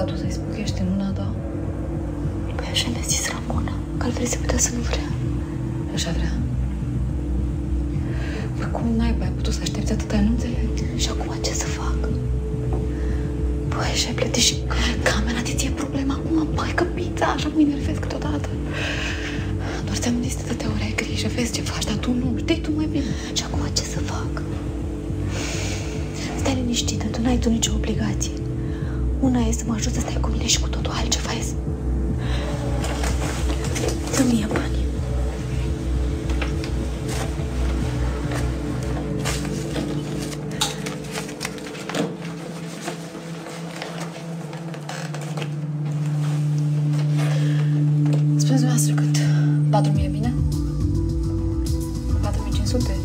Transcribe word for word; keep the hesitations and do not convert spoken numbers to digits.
stat tu să-i spui că ești în luna ta? Păi așa mi-a zis Ramona, că ar vrea să putea să nu vrea. Așa vrea? Păi cum naiba ai putut să aștepți atâta? Nu înțeleg. Și acum ce să fac? Păi și-ai plătit și camera, de ție problema acum? Păi că pizza, așa mă enervez câteodată. Doar ți-am zis de atâtea ori, ai grijă, vezi ce faci, dar tu nu, știi tu mai bine. Și acum ce să fac? Stai liniștită, tu n-ai tu nicio obligație. Una e să mă ajut să stai cu mine și cu totul altceva e să... Să-mi ia bani. Spuneți dumneavoastră cât? patru mii e bine? patru mii cinci sute?